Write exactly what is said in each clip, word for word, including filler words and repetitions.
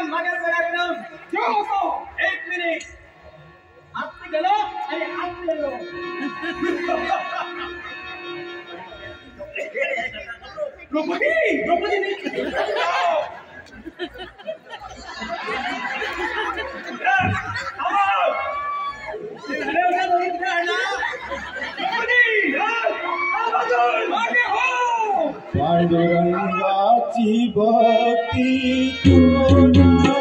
माझ्या गळ्याकडून जो होतो एक मिनिट आत गेलो आणि आत गेलो द्रौपदी द्रौपदी पांडुरंगाची भक्ती तुला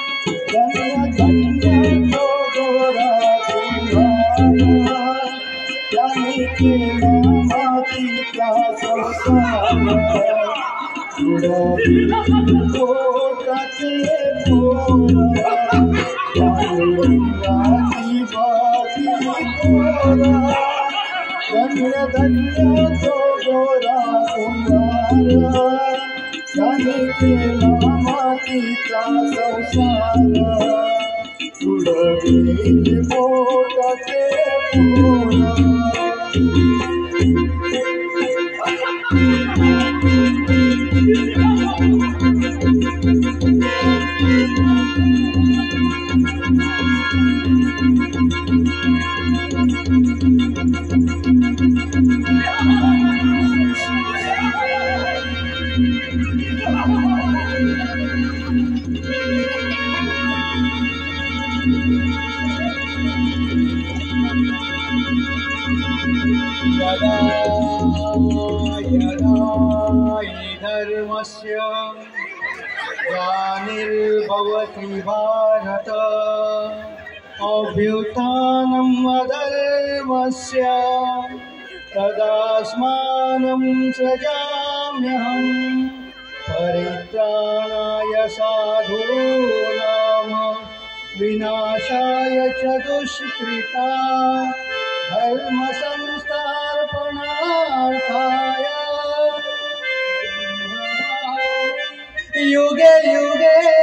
धन्य तो गोरा तुम्हाला त्याने केला मातीचा संसार पोटाचे पोरा पांडुरंगाची भक्ती तुला धन्य धन्य तो गोरा तुम्हाला त्याने केला मातीचा संसार उडवील पोटाचे पोरा यदा यदा धर्मस्य ग्लानिर्भवति भारत अभ्युत्थानम् अधर्मस्य तदास्मानं सृजाम्यहम् परित्राणाय साधूनां विनाशाय च दुष्कृता धर्म संस्थापनार्थाय युगे युगे